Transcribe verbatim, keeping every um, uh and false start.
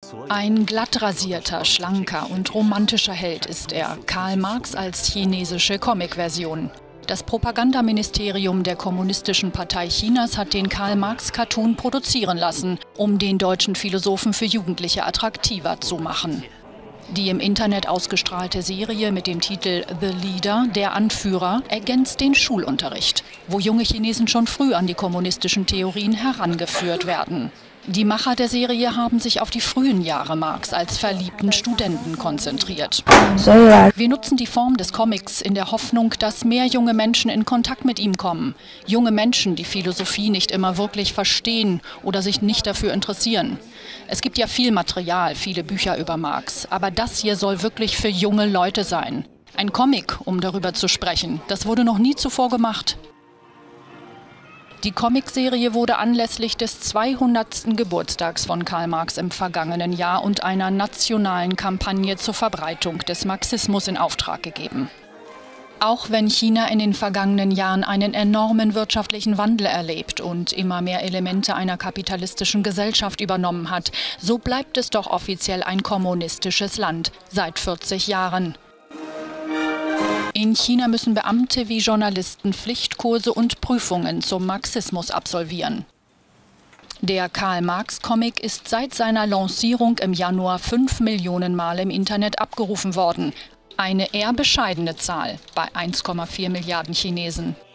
Ein glatt rasierter, schlanker und romantischer Held ist er, Karl Marx als chinesische Comic-Version. Das Propagandaministerium der Kommunistischen Partei Chinas hat den Karl-Marx-Cartoon produzieren lassen, um den deutschen Philosophen für Jugendliche attraktiver zu machen. Die im Internet ausgestrahlte Serie mit dem Titel The Leader, der Anführer, ergänzt den Schulunterricht, wo junge Chinesen schon früh an die kommunistischen Theorien herangeführt werden. Die Macher der Serie haben sich auf die frühen Jahre Marx als verliebten Studenten konzentriert. Wir nutzen die Form des Comics in der Hoffnung, dass mehr junge Menschen in Kontakt mit ihm kommen. Junge Menschen, die Philosophie nicht immer wirklich verstehen oder sich nicht dafür interessieren. Es gibt ja viel Material, viele Bücher über Marx, aber das hier soll wirklich für junge Leute sein. Ein Comic, um darüber zu sprechen, das wurde noch nie zuvor gemacht. Die Comicserie wurde anlässlich des zweihundertsten Geburtstags von Karl Marx im vergangenen Jahr und einer nationalen Kampagne zur Verbreitung des Marxismus in Auftrag gegeben. Auch wenn China in den vergangenen Jahren einen enormen wirtschaftlichen Wandel erlebt und immer mehr Elemente einer kapitalistischen Gesellschaft übernommen hat, so bleibt es doch offiziell ein kommunistisches Land seit vierzig Jahren. In China müssen Beamte wie Journalisten Pflichtkurse und Prüfungen zum Marxismus absolvieren. Der Karl-Marx-Comic ist seit seiner Lancierung im Januar fünf Millionen Mal im Internet abgerufen worden. Eine eher bescheidene Zahl bei eins Komma vier Milliarden Chinesen.